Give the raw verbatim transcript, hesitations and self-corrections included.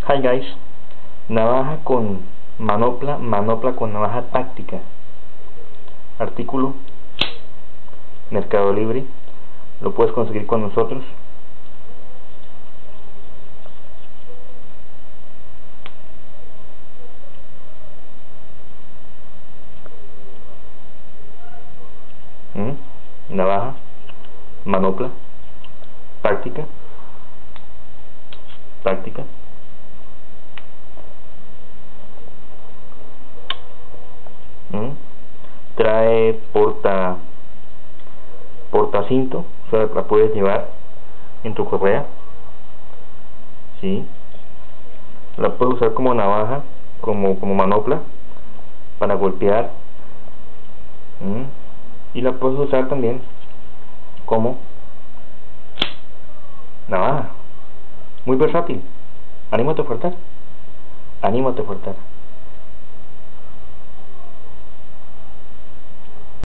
Hi guys, navaja con manopla, manopla con navaja táctica. Artículo Mercado Libre, lo puedes conseguir con nosotros. ¿Mm? Navaja, manopla, táctica, táctica. ¿Mm? Trae porta portacinto, o sea, la puedes llevar en tu correa. ¿Sí? La puedes usar como navaja, como, como manopla para golpear. ¿Mm? Y la puedes usar también como navaja. Muy versátil. Anímate a ofertar. Anímate a ofertar.